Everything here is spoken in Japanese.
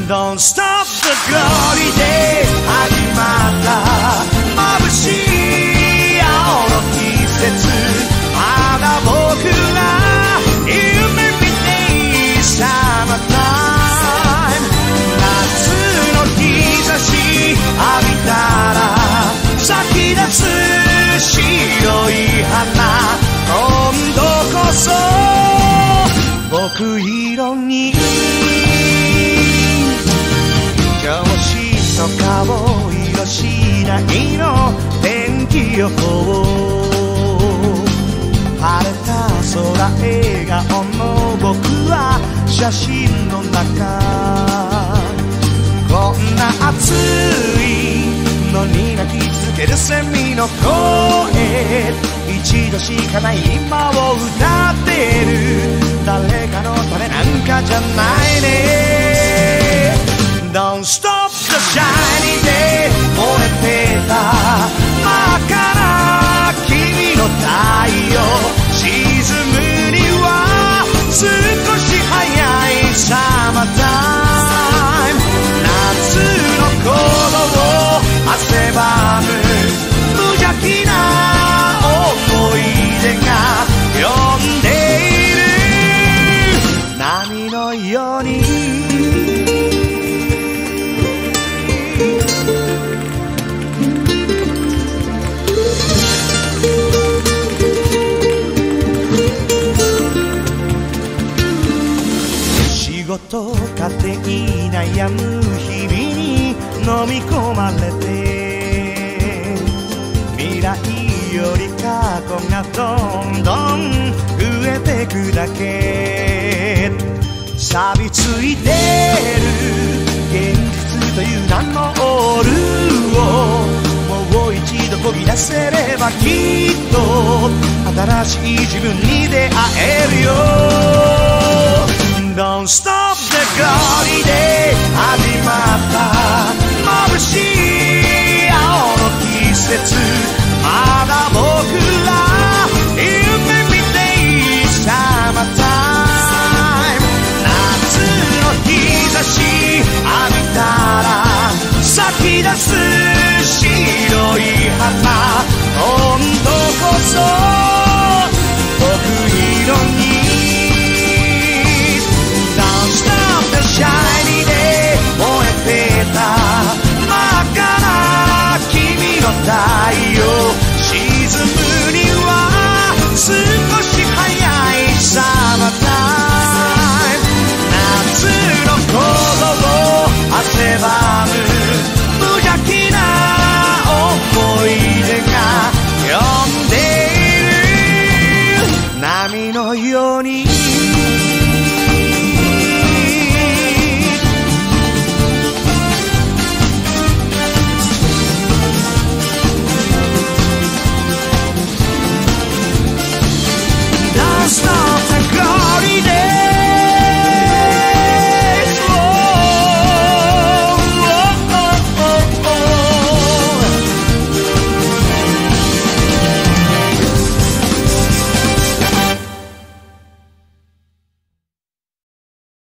Don't stop the glory で始まった眩しい青の季節、まだ僕ら夢見ていいサマータイム。夏の日差し浴びたら咲き出す白い花、今度こそ僕色に教師の顔色しないの天気予報、晴れた空笑顔の僕は写真の中、こんな暑いのに泣きつけるセミの声、一度しかない今を歌ってる誰かのためなんかじゃないね。Don't stop the shining で燃えてた真っ赤な君の太陽、沈むには少し早いサマータイム。夏の頃を汗ばむ無邪気な思い出が呼んでいる波のように。仕事家庭悩む日々に飲み込まれて、未来より過去がどんどん増えてくだけ、錆びついてる現実という名のオールをもう一度こぎ出せればきっと新しい自分に出会えるよ。Don't stop the glory で始まった眩しい青の季節、まだ僕ら夢見ていいサマータイム。夏の日差し浴びたら咲き出す